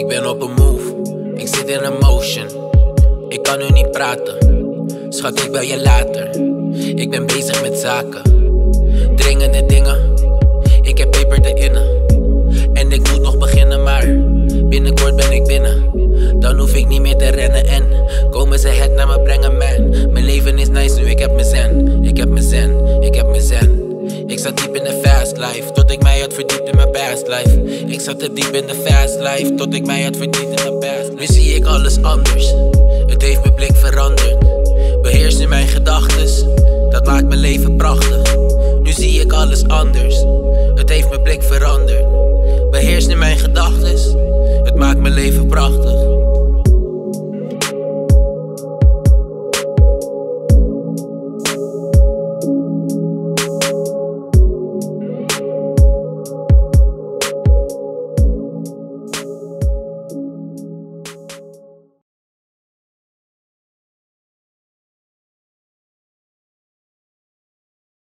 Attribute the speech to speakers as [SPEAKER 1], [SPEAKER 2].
[SPEAKER 1] Ik ben op een move, ik zit in een motion. Ik kan nu niet praten, schat ik bel je later. Ik ben bezig met zaken, dringende dingen. Ik heb paper te innen en ik moet nog beginnen, maar binnenkort ben ik binnen. Dan hoef ik niet meer te rennen en komen ze het naar me brengen, man. Mijn leven is nice nu, ik heb mijn zen. Ik heb mijn zen, ik heb mijn zen. Ik zat diep in de fast life, tot ik mij had verdiept in mijn past life. Ik zat te diep in de fast life, tot ik mij had verdiept in mijn past life. Nu zie ik alles anders, het heeft mijn blik veranderd. Beheers nu mijn gedachtes, dat maakt mijn leven prachtig. Nu zie ik alles anders, het heeft mijn blik veranderd. Beheers nu mijn gedachtes, het maakt mijn leven prachtig.